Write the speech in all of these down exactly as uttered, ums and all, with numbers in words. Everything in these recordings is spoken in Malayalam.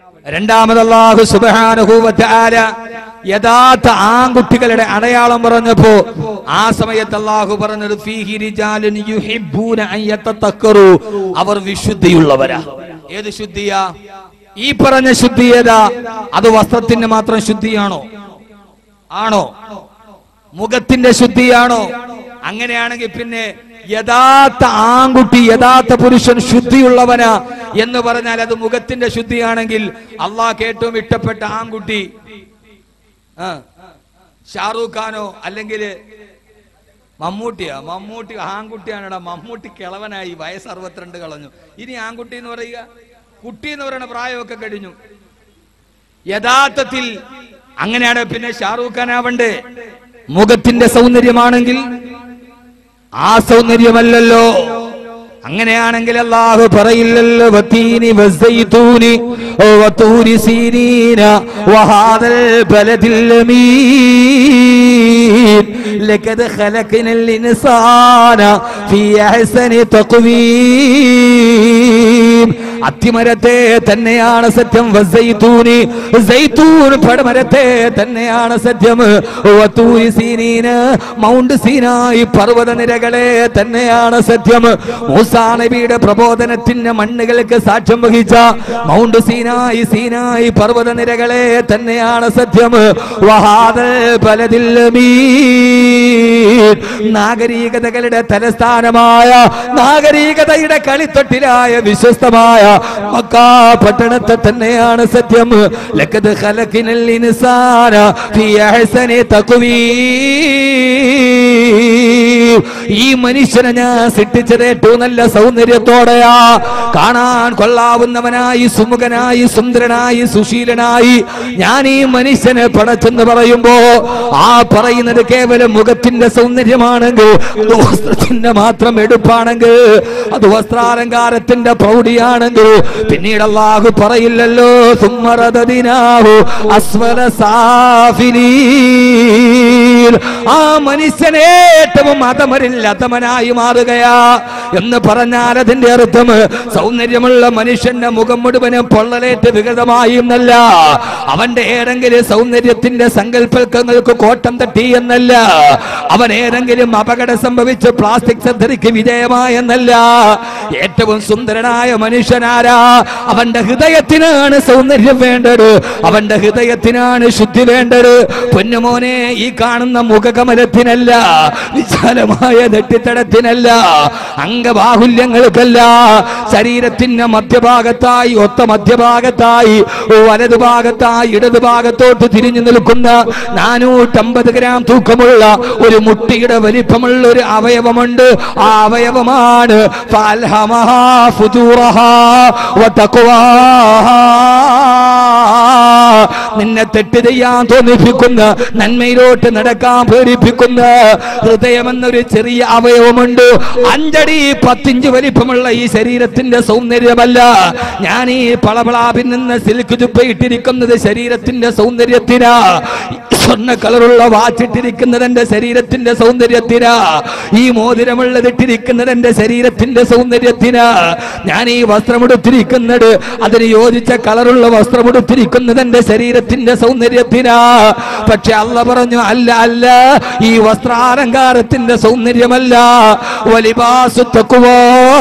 രണ്ടാമത് അല്ലാഹു സുബ്ഹാനഹു വ തആല യഥാർത്ഥ ആൺകുട്ടികളുടെ അടയാളം പറഞ്ഞപ്പോ ആ സമയത്ത് അല്ലാഹു പറഞ്ഞത് ഫീഹി റിജാലുൻ യുഹിബ്ബൂന അൻ യതതക്കറു, അവർ വിശുദ്ധിയുള്ളവരാ. ഏത് ശുദ്ധിയാ? ഈ പറഞ്ഞ ശുദ്ധിയേതാ? അത് വസ്ത്രത്തിന്റെ മാത്രം ശുദ്ധിയാണോ? ആണോ? മുഖത്തിന്റെ ശുദ്ധിയാണോ? അങ്ങനെയാണെങ്കിൽ പിന്നെ യഥാർത്ഥ ആൺകുട്ടി, യഥാർത്ഥ പുരുഷൻ ശുദ്ധിയുള്ളവനാ എന്ന് പറഞ്ഞാൽ അത് മുഖത്തിന്റെ ശുദ്ധിയാണെങ്കിൽ അള്ളാഹ്ക്ക് ഏറ്റവും ഇഷ്ടപ്പെട്ട ആൺകുട്ടി ആ ഷാറൂഖ് ഖാനോ അല്ലെങ്കിൽ മമ്മൂട്ടിയാ? മമ്മൂട്ടി ആൺകുട്ടിയാണടാ. മമ്മൂട്ടി കിളവനായി, വയസ്സ് അറുപത്തിരണ്ട് കളഞ്ഞു. ഇനി ആൺകുട്ടി എന്ന് പറയുക? കുട്ടി എന്ന് പറയുന്ന പ്രായമൊക്കെ കഴിഞ്ഞു. യഥാർത്ഥത്തിൽ അങ്ങനെയാണ് പിന്നെ ഷാറൂഖ് ഖാൻ ആവണ്ടേ? മുഖത്തിന്റെ സൗന്ദര്യമാണെങ്കിൽ ആ സൗന്ദര്യമല്ലല്ലോ. അങ്ങനെയാണെങ്കിൽ അല്ലാഹു പറയില്ലല്ലോ വതീനി വസൈതൂനി വതൂരി സീനീന വഹാദൽ ബലദിൽ അമീൻ ലഖദ് ഖലഖനൽ ഇൻസാന ഫീ അഹ്സനി തഖ്വീം. അത്തിമരത്തെ തന്നെയാണ് സത്യം. വസൈതൂനി, സൈതൂൻ പടമരത്തെ തന്നെയാണ് സത്യം. വതൂരി സീനീന, മൗണ്ട് സീനായി പർവ്വത നിരകളെ തന്നെയാണ് സത്യം. മൂസാ നബിയുടെ പ്രബോധനത്തിന്റെ മണ്ണുകൾക്ക് സാക്ഷ്യം വഹിച്ച മൗണ്ട് സീനായി, സീനായി പർവ്വത നിരകളെ തന്നെയാണ് സത്യം. വഹാദൽ ബലദിൽ അമീൻ, നാഗരികതകളുടെ തലസ്ഥാനമായ, നാഗരികതയുടെ കളിത്തൊട്ടിലായ വിശ്വസ്തമായ മക്കാ പട്ടണത്തെ തന്നെയാണ് സത്യം. ലഖദ് ഖലഖനൽ ഇൻസാന ഫീ അഹ്സനി തഖ്വീം. ഈ മനുഷ്യനെ ഞാൻ സൃഷ്ടിച്ചത് ഏറ്റവും നല്ല സൗന്ദര്യത്തോടെയാ, കാണാൻ കൊള്ളാവുന്നവനായി, സുമുഖനായി, സുന്ദരനായി, സുശീലനായി ഞാൻ ഈ മനുഷ്യനെ പടച്ചെന്ന് പറയുമ്പോ ആ പറയുന്നത് കേവലം മുഖത്തിന്റെ സൗന്ദര്യമാണെങ്കിൽ, അത് വസ്ത്രത്തിന്റെ മാത്രം എടുപ്പാണെങ്കിൽ, അത് വസ്ത്രാലങ്കാരത്തിന്റെ പ്രൗഢിയാണെങ്കിൽ പിന്നീട് അല്ലാഹു പറയില്ലല്ലോ സുമ്മറദദിനാഹു അസ്വല സാഫിലീൻ. ആ മനുഷ്യനെ ഏറ്റവും അധമരിൽ അധമനായി മാറുകയാ എന്ന് പറഞ്ഞാൽ അതിന്റെ അർത്ഥം സൗന്ദര്യമുള്ള മനുഷ്യന്റെ മുഖം മുഴുവനും പൊള്ളലേറ്റ് വികൃതമായി എന്നല്ല, അവന്റെ ഏതെങ്കിലും സൗന്ദര്യത്തിന്റെ സങ്കല്പങ്ങൾക്ക് കോട്ടം തട്ടി എന്നല്ല, അവൻ ഏതെങ്കിലും അപകടം സംഭവിച്ച് പ്ലാസ്റ്റിക് സർജറിക്ക് വിധേയമായെന്നല്ല. ഏറ്റവും സുന്ദരനായ മനുഷ്യനാരാ? അവന്റെ ഹൃദയത്തിനാണ് സൗന്ദര്യം വേണ്ടത്, അവന്റെ ഹൃദയത്തിനാണ് ശുദ്ധി വേണ്ടത്. പൊന്നുമോനെ, ഈ കാണുന്ന മുഖകമലത്തിനല്ല, വിശാലമായ നെറ്റിത്തടത്തിനല്ല, അംഗബാഹുല്യങ്ങൾക്കല്ല, ശരീരത്തിന്റെ മധ്യഭാഗത്തായി, ഒത്ത മധ്യഭാഗത്തായി, വലതുഭാഗത്തായി ഇടതുഭാഗത്തോട്ട് തിരിഞ്ഞു നിൽക്കുന്ന നാനൂറ്റമ്പത് ഗ്രാം തൂക്കമുള്ള ഒരു മുട്ടിയുടെ വലിപ്പമുള്ള ഒരു അവയവമുണ്ട്. ആ അവയവമാണ് ഫഅൽഹമഹാ ഫുജൂറഹാ വതഖ്വാഹാ. നിന്നെ തെറ്റ് ചെയ്യാൻ തോന്നിപ്പിക്കുന്ന, നന്മയിലോട്ട് നടക്കാൻ പ്രേരിപ്പിക്കുന്ന ഹൃദയമെന്നൊരു ചെറിയ അവയവമുണ്ട്. അഞ്ചടി പത്തിഞ്ച് വലിപ്പമുള്ള ഈ ശരീരത്തിന്റെ സൗന്ദര്യമല്ല. ഞാൻ ഈ പളപളാപിൽ നിന്ന് സിൽക്ക് ജുബ്ബ ഇട്ടിരിക്കുന്നത് ശരീരത്തിന്റെ സൗന്ദര്യത്തിനാ. സ്വർണ്ണ കളറുള്ള വാച്ചിട്ടിരിക്കുന്നത് എന്റെ ശരീരത്തിന്റെ സൗന്ദര്യത്തിനാ. ഈ മോതിരമുള്ളത് ഇട്ടിരിക്കുന്നത് എന്റെ ശരീരത്തിന്റെ സൗന്ദര്യത്തിനാ. ഞാൻ ഈ വസ്ത്രമെടുത്തിരിക്കുന്നത്, അതിന് യോജിച്ച കളറുള്ള വസ്ത്രമെടുത്തിരിക്കുന്നത് എന്റെ ശരീരത്തിന്റെ സൗന്ദര്യത്തിനാ. പക്ഷെ അല്ല പറഞ്ഞു അല്ല അല്ല, ഈ വസ്ത്രാലങ്കാരത്തിന്റെ സൗന്ദര്യമല്ല. വലിബാസു തഖ്വാ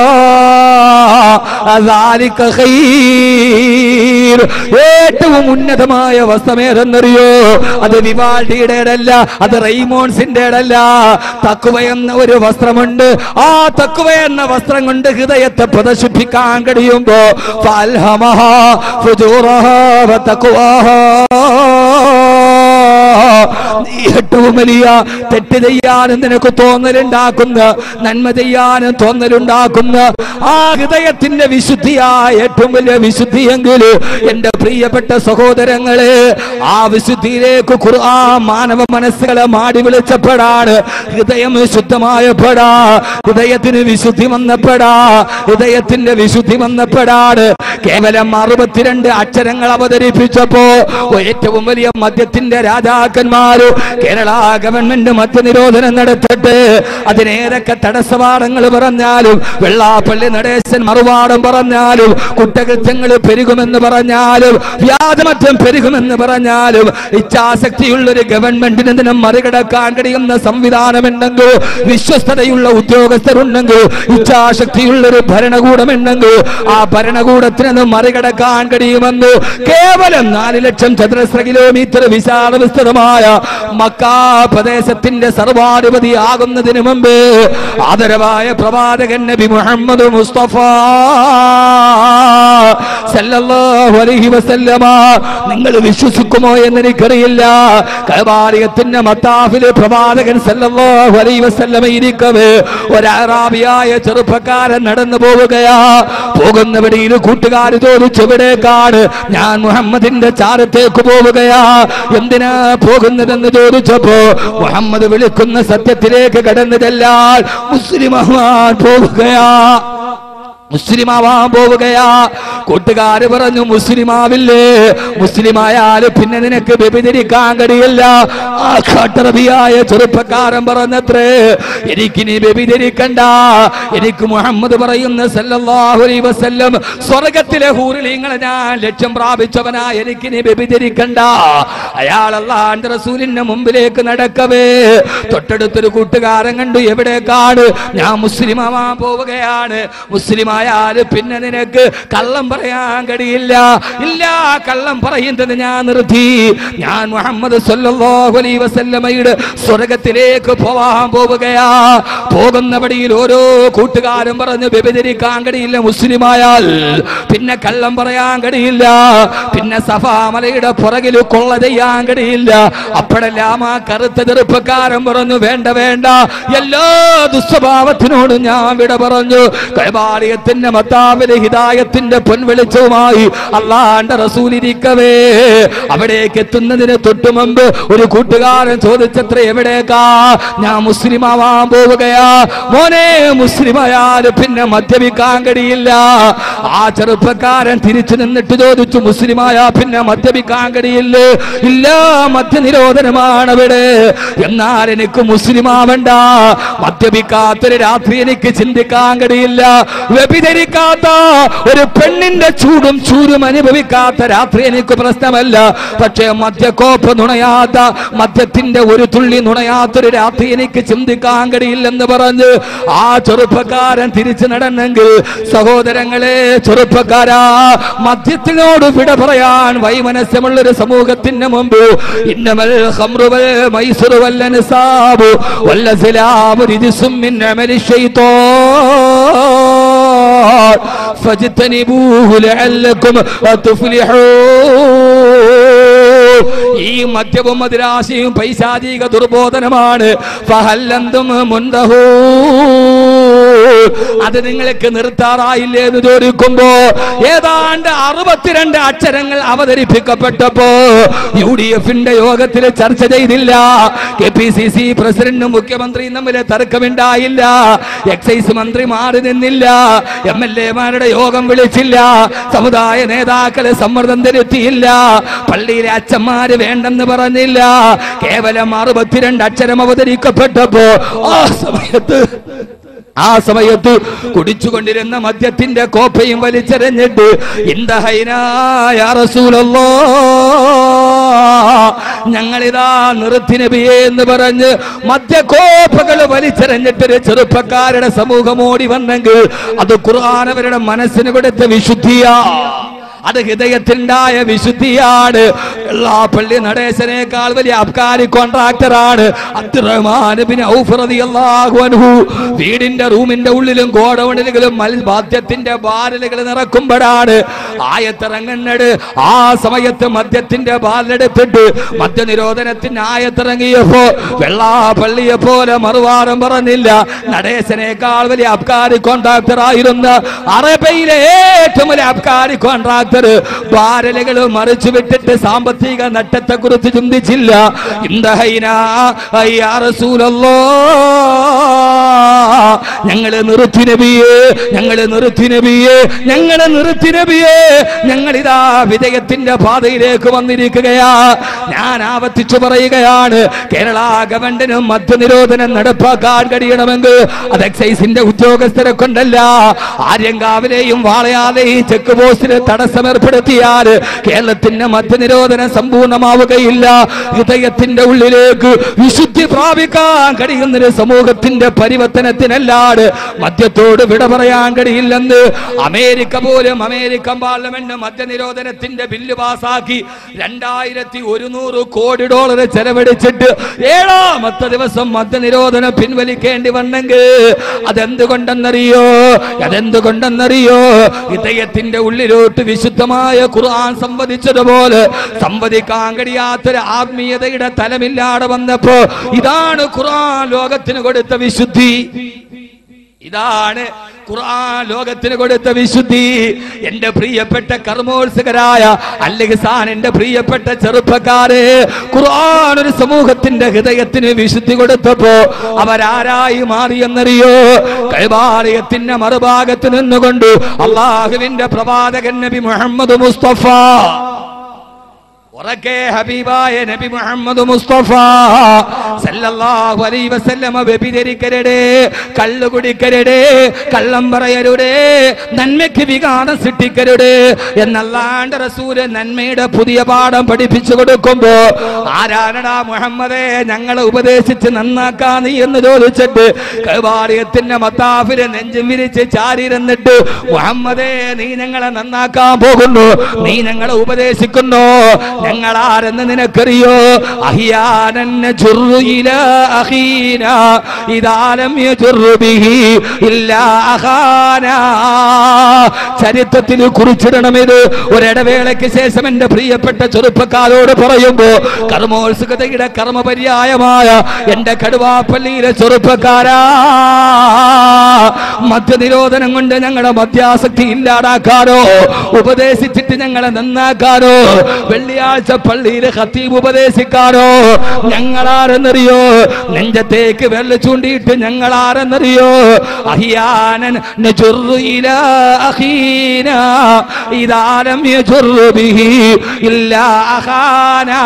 അദാലിക ഖൈർ. ഏറ്റവും ഉന്നതമായ വസ്ത്രമേതെന്നറിയോ? അത് വിവാൾഡിയുടേതല്ല, അത് റെയ്മോൺസിന്റേതല്ല. തഖ്വ എന്ന ഒരു വസ്ത്രമുണ്ട്. ആ തഖ്വ എന്ന വസ്ത്രം കൊണ്ട് ഹൃദയത്തെ പ്രദർശിപ്പിക്കാൻ കഴിയുമ്പോ ഫഅൽഹമഹാ ഫുജൂറഹാ വതഖ്വാഹാ. ഏറ്റവും വലിയ തെറ്റ് ചെയ്യാനും നിനക്ക് തോന്നലുണ്ടാക്കുന്ന, നന്മ ചെയ്യാനും തോന്നലുണ്ടാക്കുന്ന ആ ഹൃദയത്തിന്റെ വിശുദ്ധിയായ ഏറ്റവും വലിയ വിശുദ്ധിയെങ്കിൽ എന്റെ പ്രിയപ്പെട്ട സഹോദരങ്ങളെ, ആ വിശുദ്ധിയിലേക്ക് ഖുർആൻ മാനവ മനസ്സുകളെ മാടി വിളിച്ചപ്പെടാണ്. ഹൃദയം ശുദ്ധമായപ്പെടാ, ഹൃദയത്തിന് വിശുദ്ധി വന്നപ്പെടാ, ഹൃദയത്തിന്റെ വിശുദ്ധി വന്നപ്പെടാണ്. കേവലം അറുപത്തിരണ്ട് അക്ഷരങ്ങൾ അവതരിപ്പിച്ചപ്പോ ഏറ്റവും വലിയ മദ്യത്തിന്റെ രാജാക്കന്മാര് കേരള ഗവൺമെന്റ് മദ്യനിരോധനം നടത്തിട്ട് അതിനേതൊക്കെ തടസ്സവാദങ്ങൾ പറഞ്ഞാലും, വെള്ളാപ്പള്ളി നടേശൻ മറുവാദം പറഞ്ഞാലും, കുറ്റകൃത്യങ്ങൾ പെരുകുമെന്ന് പറഞ്ഞാലും, വ്യാജമറ്റം പെരുകുമെന്ന് പറഞ്ഞാലും, ഇച്ഛാശക്തിയുള്ളൊരു ഗവൺമെന്റിന് ഇതിനെ മറികടക്കാൻ കഴിയുന്ന സംവിധാനമുണ്ടെങ്കിൽ, വിശ്വസ്തതയുള്ള ഉദ്യോഗസ്ഥരുണ്ടെങ്കിൽ, ഇച്ഛാശക്തിയുള്ളൊരു ഭരണകൂടമുണ്ടെങ്കിൽ ആ ഭരണകൂടത്തിനൊന്ന് മറികടക്കാൻ കഴിയുമെന്ന് കേവലം നാല് ലക്ഷം ചതുരശ്ര കിലോമീറ്റർ വിശാല വിസ്തൃതമായ മക്കാ പ്രദേശത്തിന്റെ സർവാധിപതി ആകുന്നതിന് മുമ്പ് ആദരവായ പ്രവാചകൻ നബി മുഹമ്മദ് മുസ്തഫ സല്ലല്ലാഹു അലൈഹി വസല്ലമ നിങ്ങൾ വിശ്വസിക്കുമോ എന്ന് എനിക്കറിയില്ല. കഅബാലയത്തിന്റെ മത്താഫില് പ്രവാചകൻ സല്ലല്ലാഹു അലൈഹി വസല്ലമ ഇരിക്കവേ ഒരു അറാബിയായ ചെറുപ്പക്കാരൻ നടന്നു പോവുകയാ. പോകുന്ന വഴിയിൽ കൂട്ടുകാർ ചോദിച്ചു എവിടേക്കാണ്? ഞാൻ മുഹമ്മദിന്റെ ചാരത്തേക്ക് പോവുകയാ. എന്തിനാ പോകുന്നതെന്ന് ചോദിച്ചപ്പോ മുഹമ്മദ് വിളിക്കുന്ന സത്യത്തിലേക്ക് കടന്നതെല്ലാം മുസ്ലിമാവാൻ പോവുകയാ, മുസ്ലിമാവാൻ പോവുകയാ. കൂട്ടുകാര് പറഞ്ഞു മുസ്ലിമാവില്ലേ? മുസ്ലിമായാല് പിന്നെ നിനക്ക് വ്യഭിചരിക്കാൻ കഴിയില്ല. ആ കാട്ടറബിയായ ചെറുപ്പക്കാരൻ പറഞ്ഞത്രേ, എനിക്കിനി വ്യഭിചരിക്കണ്ട, എനിക്ക് മുഹമ്മദ് പറയുന്ന സല്ലല്ലാഹു അലൈഹി വസല്ലം സ്വർഗത്തിലെ ഹൂറിലിങ്ങളെ ഞാൻ ലക്ഷ്യം പ്രാപിച്ചവനാ, എനിക്കിനി വ്യഭിചരിക്കണ്ട. അയാൾ അല്ലാഹുവിന്റെ റസൂലിന്റെ മുമ്പിലേക്ക് നടക്കവേ തൊട്ടടുത്തൊരു കൂട്ടുകാരൻ കണ്ടു. എവിടേക്കാണ്? ഞാൻ മുസ്ലിമാവാൻ പോവുകയാണ്. മുസ്ലിമായാല് പിന്നെ നിനക്ക് കള്ളം പറയാൻ കഴിയില്ല. ഇല്ല, കള്ളം പറയുന്നത് ഞാൻ നിർത്തി. ഞാൻ മുഹമ്മദ് സല്ലല്ലാഹു അലൈഹി വസല്ലമയുടെ സ്വർഗത്തിലേക്ക് പോവാൻ പോവുകയാ. പോകുന്ന വഴിയിൽ ഓരോ കൂട്ടുകാരും പറഞ്ഞു വ്യഭിചരിക്കാൻ കഴിയില്ല മുസ്ലിമായാൽ, പിന്നെ കള്ളം പറയാൻ കഴിയില്ല, പിന്നെ സഫാ മലയുടെ പുറകിൽ കൊള്ള ചെയ്യാൻ കഴിയില്ല. അപ്പോഴെല്ലാം ആ കറുത്ത ചെറുപ്പക്കാരൻ പറഞ്ഞു വേണ്ട വേണ്ട, എല്ലാ ദുസ്വഭാവത്തിനോടും ഞാൻ വിട പറഞ്ഞു. കഅബാലയത്തിന്റെ മത്താവിലെ ഹിദായത്തിന്റെ പൊൻവെളിച്ചവുമായി അല്ലാഹുവിന്റെ റസൂൽ ഇരിക്കവേ അവിടേക്ക് എത്തുന്നതിന് തൊട്ടു മുമ്പ് ഒരു കൂട്ടുകാരൻ ചോദിച്ചത്ര എവിടേക്കാ? ഞാൻ മുസ്ലിമാവാൻ പോവുകയാ. മോനെ, മുസ്ലിമായാൽ പിന്നെ മദ്യപിക്കാൻ കഴിയില്ല. ആ ചെറുപ്പക്കാരൻ തിരിച്ചു നിന്നിട്ട് ചോദിച്ചു മുസ്ലിമായാ പിന്നെ മദ്യപിക്കാൻ കഴിയില്ലേ? ഇല്ല, മദ്യനിരോധനമാണ് അവിടെ. എന്നാൽ എനിക്ക് മുസ്ലിമാവണ്ട, മദ്യപിക്കാത്തൊരു രാത്രി എനിക്ക് ചിന്തിക്കാൻ കഴിയില്ല, വ്യഭിചരിക്കാത്ത ഒരു പെണ്ണിന്റെ ചൂടും ചൂരും അനുഭവിക്കാത്ത രാത്രി എനിക്ക് പ്രശ്നമല്ല. പക്ഷേ മദ്യക്കോപ്പ് നുണയാത്ത, മദ്യത്തിന്റെ ഒരു തുള്ളി നുണയാത്തൊരു രാത്രി എനിക്ക് ചിന്തിക്കാൻ കഴിയില്ലെന്ന് പറഞ്ഞ് ആ ചെറുപ്പക്കാരൻ തിരിച്ചു നടന്നെങ്കിൽ, സഹോദരങ്ങളെ, ചെറുപ്പക്കാരാ, മദ്യത്തിനോട് വിട പറയാൻ വൈമനസ്യമുള്ളൊരു സമൂഹത്തിന് മുമ്പ് ഇന്നമൽ ഖംറു വൽ മൈസിറു വൽ അൻസാബു വൽ അസ്ലാമു റിജ്സും മിൻ അമലി ശൈത്താൻ ഫജ്തനിബൂഹു ലഅല്ലകും തുഫ്ലിഹൂൻ. ഈ മദ്യവും മദിരാശിയും പൈശാചിക ദുർബോധനമാണ്. ഫഹല്ലന്തും മുൻതഹൂൻ, അത് നിങ്ങൾക്ക് നിർത്താറായില്ലേ എന്ന് ചോദിക്കുമ്പോ ഏതാണ്ട് അറുപത്തിരണ്ട് അക്ഷരങ്ങൾ അവതരിപ്പിക്കപ്പെട്ടപ്പോ യു ഡി എഫിന്റെ യോഗത്തിൽ ചർച്ച ചെയ്തില്ല. കെ പി സി സി പ്രസിഡന്റും മുഖ്യമന്ത്രിയും തമ്മിൽ തർക്കമുണ്ടായില്ല. എക്സൈസ് മന്ത്രി മാറി നിന്നില്ല. എം എൽ എമാരുടെ യോഗം വിളിച്ചില്ല. സമുദായ നേതാക്കളെ സമ്മർദ്ദം ചെലുത്തിയില്ല. പള്ളിയിലെ അച്ഛന്മാര് വേണ്ടെന്ന് പറഞ്ഞില്ല. കേവലം അറുപത്തിരണ്ട് അക്ഷരം അവതരിക്കപ്പെട്ടപ്പോ ആ സമയത്ത് ആ സമയത്ത് കുടിച്ചുകൊണ്ടിരുന്ന മദ്യത്തിന്റെ കോപ്പയും വലിച്ചെറിഞ്ഞിട്ട് ഇന്ദഹൈനായ റസൂലല്ലാഹ്, ഞങ്ങളിതാ നിർത്തി നബിയേ എന്ന് പറഞ്ഞ് മദ്യകോപ്പകൾ വലിച്ചെറിഞ്ഞിട്ടൊരു ചെറുപ്പക്കാരുടെ സമൂഹം ഓടി വന്നെങ്കിൽ അത് ഖുർആൻ അവരുടെ മനസ്സിന് കൊടുത്ത വിശുദ്ധിയാ, അത് ഹൃദയത്തിനുണ്ടായ വിശുദ്ധിയാണ്. വെള്ളാപ്പള്ളി നടേശനേക്കാൾ വലിയ അബ്കാരി കോൺട്രാക്ടറാണ് അബ്ദുറഹ്മാൻ ബിൻ ഔഫ് റളിയല്ലാഹു അൻഹു. വീടിന്റെ റൂമിന്റെ ഉള്ളിലും ഗോഡൌണിലും മദ്യത്തിന്റെ ബാരലുകൾ നിറക്കുമ്പോഴാണ് ആയത്തിറങ്ങുന്നത്. ആ സമയത്ത് മദ്യത്തിന്റെ ബാരലെടുത്തിട്ട് മദ്യനിരോധനത്തിന് ആയത്തിറങ്ങിയപ്പോ വെള്ളാപ്പള്ളിയെ പോലെ മറുവാരം പറഞ്ഞില്ല. നടേശനേക്കാൾ വലിയ അബ്കാരി കോൺട്രാക്ടർ ആയിരുന്ന അറബയിലെ ഏറ്റവും വലിയ അബ്കാരി കോൺട്രാക്ടർ ബാരലുകൾ മറിച്ചു വിട്ടിട്ട് സാമ്പത്തിക നട്ടത്തെ കുറിച്ച് ചിന്തിച്ചില്ല. ഇന്ദഹൈനാ യാ റസൂലല്ലാഹ്, ഞങ്ങള് നിർത്തി നബിയേ, ഞങ്ങള് നിർത്തി നബിയേ, ഞങ്ങള് നിർത്തി നബിയേ, ഞങ്ങളിതാ വിജയത്തിന്റെ പാതയിലേക്ക് വന്നിരിക്കുകയാ. ഞാൻ ആവർത്തിച്ചു പറയുകയാണ്, കേരള ഗവൺമെന്റിനും മദ്യനിരോധനം നടപ്പാക്കാൻ കഴിയണമെങ്കിൽ അത് എക്സൈസിന്റെ ഉദ്യോഗസ്ഥരെ കൊണ്ടല്ല, ആര്യങ്കാവിലെയും വാളയാലെയും ചെക്ക് പോസ്റ്റിന് തടസ്സം ഏർപ്പെടുത്തിയാൽ കേരളത്തിന്റെ മദ്യനിരോധനം സമ്പൂർണ്ണമാവുകയില്ല. ഹൃദയത്തിന്റെ ഉള്ളിലേക്ക് വിശുദ്ധി പ്രാപിക്കാൻ കഴിയുന്നൊരു സമൂഹത്തിന്റെ പരിവർത്തനത്തിനല്ലാതെ മദ്യത്തോട് വിട പറയാൻ കഴിയില്ലെന്ന് അമേരിക്ക പോലും അമേരിക്കൻ പാർലമെന്റ് മദ്യനിരോധനത്തിന്റെ ബില്ല് പാസാക്കി രണ്ടായിരത്തി ഒരുന്നൂറ് കോടി ഡോളർ ചെലവഴിച്ചിട്ട് ഏഴാമത്തെ ദിവസം മദ്യനിരോധനം പിൻവലിക്കേണ്ടി വന്നെങ്കിൽ അതെന്തുകൊണ്ടെന്നറിയോ? അതെന്തുകൊണ്ടെന്നറിയോ? ഹൃദയത്തിന്റെ ഉള്ളിലോട്ട് വിശുദ്ധമായ ഖുർആൻ സംവദിച്ചതുപോലെ സംവദിക്കാൻ കഴിയാത്തൊരു ആത്മീയതയുടെ തലമില്ലാതെ വന്നപ്പോ ഇതാണ് ഖുർആൻ ലോകത്തിന് കൊടുത്ത വിശുദ്ധി. ഇതാണ് ഖുർആൻ ലോകത്തിന് കൊടുത്ത വിശുദ്ധി. എന്റെ പ്രിയപ്പെട്ട കർമ്മോത്സുകരായ അൽഹിസാൻ, എന്റെ പ്രിയപ്പെട്ട ചെറുപ്പക്കാരെ, ഖുർആൻ ഒരു സമൂഹത്തിന്റെ ഹൃദയത്തിന് വിശുദ്ധി കൊടുത്തപ്പോ അവരാരായി മാറിയെന്നറിയോ? കൈബാലയത്തിന്റെ മറുഭാഗത്ത് നിന്നുകൊണ്ട് അള്ളാഹുവിന്റെ പ്രവാചകൻ നബി മുഹമ്മദ് മുസ്തഫ, ഉറക്കെ ഹബീബായ നബി മുഹമ്മദ് മുസ്തഫ സല്ലല്ലാഹു അലൈഹി വസല്ലമ വ്യഭിചരിക്കരുതേ, കള്ളു കുടിക്കരുതേ, കള്ളം പറയരുതേ, നന്മയ്ക്ക് വികാരം സൃഷ്ടിക്കരുതേ എന്നല്ലാണ്ട് റസൂല് നന്മയുടെ പുതിയ പാഠം പഠിപ്പിച്ചു കൊടുക്കുമ്പോ ആരാണടാ മുഹമ്മദേ ഞങ്ങളെ ഉപദേശിച്ച് നന്നാക്കാ നീ എന്ന് ചോദിച്ചിട്ട് കൈബാലയത്തിന്റെ മത്താഫിലെ നെഞ്ചും വിരിച്ച് ചാരിരുന്നിട്ട് മുഹമ്മദേ നീ ഞങ്ങളെ നന്നാക്കാൻ പോകുന്നു, നീ ഞങ്ങളെ ഉപദേശിക്കുന്നു, ഞങ്ങൾ ആരെന്ന് നിനക്കറിയോ? അഹിയാനൻ ജുർറു ഇലാ അഖീനാ ഇദാ ലം യജുർ ബിഹി ഇല്ലാ അഖാനാ. ചരിത്രത്തിൽ കുറിച്ചിടണം ഇത്. ഒരിടവേളയ്ക്ക് ശേഷം എന്റെ പ്രിയപ്പെട്ട ചെറുപ്പക്കാരോട് പറയുമ്പോ കർമ്മോത്സുകതയുടെ കർമ്മപര്യായമായ എന്റെ കടുവാപ്പള്ളിയിലെ ചെറുപ്പക്കാരാ, മദ്യനിരോധനം കൊണ്ട് ഞങ്ങളുടെ മദ്യാസക്തി ഇല്ലാതാക്കാനോ ഉപദേശിച്ചിട്ട് ഞങ്ങളെ നന്നാക്കാനോ വെള്ളിയാഴ്ച പള്ളിയിലെ ഖത്തീബ് ഉപദേശിക്കാനോ ഞങ്ങളാരെന്നറിയോ? നെഞ്ചത്തേക്ക് വെള്ള ചൂണ്ടിയിട്ട് ഞങ്ങളാരെന്നറിയോ? അഹിയാനൻ നജുറു ഇലാ അഖീനാ ഇദാ ലം യജുർ ബിഹി ഇല്ലാ അഖാനാ.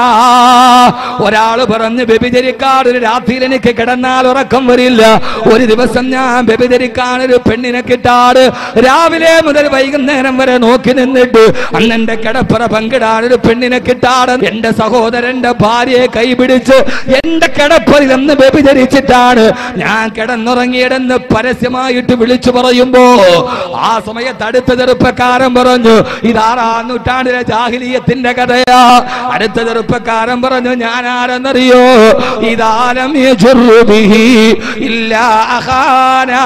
ഒരാള് പറഞ്ഞു വ്യഭിചരിക്കാൻ ഒരു രാത്രിയിൽ എനിക്ക് കിടന്നാൽ ഉറക്കം വരില്ല, ഒരു ദിവസം ഞാൻ വ്യഭിചരിക്കാൻ ഒരു പെണ്ണിനെ കിട്ടാറ് രാവിലെ മുതൽ വൈകുന്നേരം വരെ നോക്കി നിന്നിട്ട് അന്നെന്റെ കിടപ്പറ പങ്കിടാൻ ഒരു പെണ്ണിനെ കിട്ടാറ് എന്റെ സഹോദരന്റെ ഭാര്യയെ കൈപിടിച്ച് എന്റെ കിടപ്പറിൽ നിന്ന് വ്യഭിചരിച്ചിട്ടാണ് ഞാൻ കിടന്നുറങ്ങിയതെന്ന് പരസ്യമായിട്ട് വിളിച്ചു പറയുമ്പോ ആ സമയത്ത് അടുത്ത ചെറുപ്പക്കാരൻ പറഞ്ഞു ഇതാറാം നൂറ്റാണ്ടിലെ ജാഹിലിയത്തിന്റെ കഥയാ. അടുത്ത ചെറുപ്പക്കാരൻ പറഞ്ഞു ഞാൻ ആരെന്നറിയോ? ഇദാലം യജുറു ബിഹി ഇല്ലാ അഖാനാ.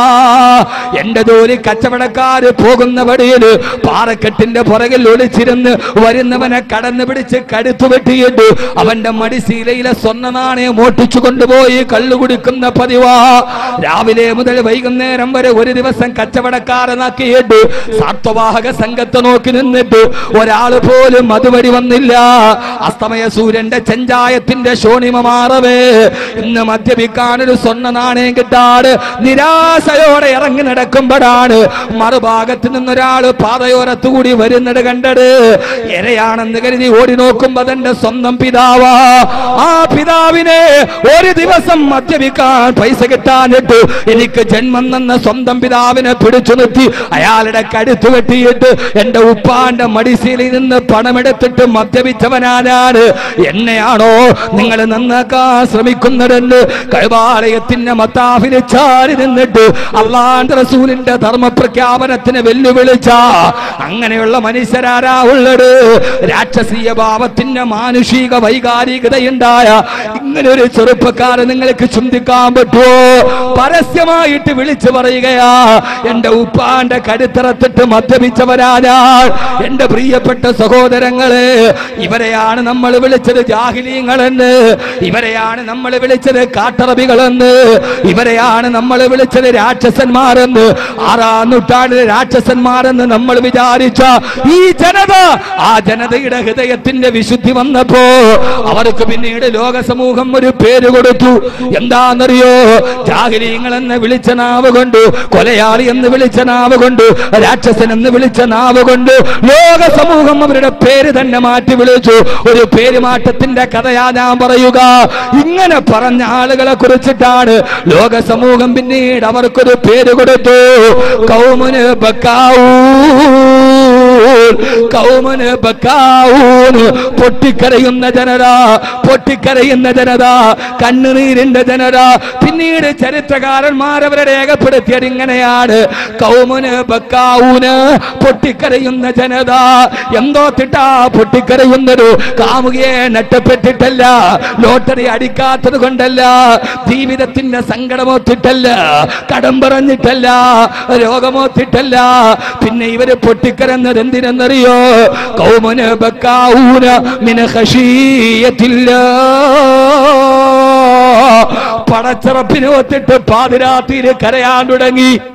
എന്റെ ജോലി കച്ചവടക്കാര് പോകുന്ന വഴിയിൽ പാറക്കെട്ടിന്റെ പുറകിൽ ഒളിച്ചിരുന്ന് വരുന്നവനെ കടന്നു പിടിച്ച് കടുത്തു വെട്ടിയിട്ട് അവന്റെ മടിശീലയിലെ സ്വർണ്ണ നാണയം മോട്ടിച്ചു കൊണ്ടുപോയി കള്ളു കുടിക്കുന്ന പതിവാ. രാവിലെ മുതൽ വൈകുന്നേരം വരെ ഒരു ദിവസം കച്ചവടക്കാരനാക്കിയിട്ട് സാത്വവാഹക സംഘത്തെ നോക്കി നിന്നിട്ട് ഒരാൾ പോലും അതുവഴി വന്നില്ല. അസ്തമയ സൂര്യന്റെ ചെഞ്ചായത്തിന്റെ ശോണിമ മാറവേ ഇന്ന് മദ്യപിക്കാനൊരു സ്വർണ്ണ നാണയം കിട്ടാറ് നിരാശയോടെ ഇറങ്ങി നടക്കുമ്പോഴാണ് മറുഭാഗത്ത് നിന്നൊരാൾ പാതയോരത്തു കൂടി വരുന്നത് കണ്ടത്. ഇരയാണെന്ന് കരുതി ഓടി നോക്കുമ്പോ തന്റെ സ്വന്തം പിതാവാ. ആ പിതാവിനെ ഒരു ദിവസം മദ്യപിക്കാൻ പൈസ കിട്ടാനിട്ട് എനിക്ക് ജന്മം തന്ന സ്വന്തം പിതാവിനെ പിടിച്ചു നിർത്തി അയാളുടെ കടുത്തു വെട്ടിയിട്ട് എന്റെ ഉപ്പാന്റെ മടിശീലയിൽ നിന്ന് പണമെടുത്തിട്ട് മദ്യപിച്ചവനാണ്. എന്നെയാണോ നിങ്ങൾ നന്നാക്കാൻ ശ്രമിക്കുന്നതെന്ന് കൈബാലയത്തിന്റെ മത്താഫിൽ ചാരി നിന്നിട്ട് അള്ളാന്റെ റസൂലിന്റെ ധർമ്മപ്രഖ്യാപനത്തിന് വെല്ലുവിളിച്ച അങ്ങനെയുള്ള മനുഷ്യരാരാ ഉള്ളത്? രാക്ഷസീയ ഭാവത്തിന്റെ മാനുഷിക വൈകാരികതയുണ്ടായ ഇങ്ങനെ ഒരു ചെറുപ്പക്കാരൻ നിങ്ങൾക്ക് ചിന്തിക്കാൻ പറ്റുമോ? പരസ്യമായിട്ട് വിളിച്ചു പറയുകയാ എന്റെ ഉപ്പാന്റെ കരുത്തറത്തിട്ട് മദ്യപിച്ചവരാണ്. എന്റെ പ്രിയപ്പെട്ട സഹോദരങ്ങളെ, ഇവരെയാണ് നമ്മൾ വിളിച്ചത് ജാഹിലീങ്ങളെന്ന്, ഇവരെയാണ് നമ്മൾ വിളിച്ചത് കാട്ടറബികളെന്ന്, ഇവരെയാണ് നമ്മൾ വിളിച്ചത് രാക്ഷസന്മാരെന്ന്. ആറാം നൂറ്റാണ്ടിലെ രാക്ഷസന്മാരെന്ന് നമ്മൾ വിചാരിച്ച ഈ ജനത, ആ ജനതയുടെ ഹൃദയത്തിന്റെ വിശുദ്ധി വന്നപ്പോ അവർക്ക് പിന്നീട് ലോക സമൂഹം സമൂഹം ഒരു പേര് കൊടുത്തു. എന്താണെന്നറിയോ? ജാഹിലീങ്ങൾ എന്ന് വിളിച്ച നാവ് കൊണ്ട്, കൊലയാളി എന്ന് വിളിച്ച നാവ് കൊണ്ട്, രാക്ഷസൻ എന്ന് വിളിച്ച നാവ് കൊണ്ട് ലോക സമൂഹം അവരുടെ പേര് തന്നെ മാറ്റി വിളിച്ചു. ഒരു പേരുമാറ്റത്തിന്റെ കഥയാ ഞാൻ പറയുക. ഇങ്ങനെ പറഞ്ഞ ആളുകളെ കുറിച്ചിട്ടാണ് ലോക സമൂഹം പിന്നീട് അവർക്കൊരു പേര് കൊടുത്തു. ഖൗമുന് ബക്കാഊൻ, ഖൗമുന് ബക്കാഊൻ, പൊട്ടിക്കരയുന്ന ജനത, പൊട്ടിക്കരയുന്ന ജനത, കണ്ണുനീരിന്റെ ജനത. പിന്നീട് ചരിത്രകാരന്മാർ അവരെ രേഖപ്പെടുത്തിയത് ഇങ്ങനെയാണ്: ഖൗമുന് ബക്കാഊന്, പൊട്ടിക്കരയുന്ന ജനത. എന്തോ തിട്ടാ പൊട്ടിക്കരയുന്നത്? കാമുകയെ നഷ്ടപ്പെട്ടിട്ടല്ല, ലോട്ടറി അടിക്കാത്തത് കൊണ്ടല്ല, ജീവിതത്തിന്റെ സങ്കടമോത്തിട്ടല്ല, കടം പറഞ്ഞിട്ടല്ല, രോഗമോത്തിട്ടല്ല. പിന്നെ ഇവര് പൊട്ടിക്കരന്നത് എന്തിനെന്നറിയോ? ഖൗമുന് ബക്കാഊന മിൻ ഖശീയത്തില്ലാ, പടച്ചറപ്പിനെ ഒത്തിട്ട് പാതിരാത്രിയിൽ കരയാൻ തുടങ്ങി.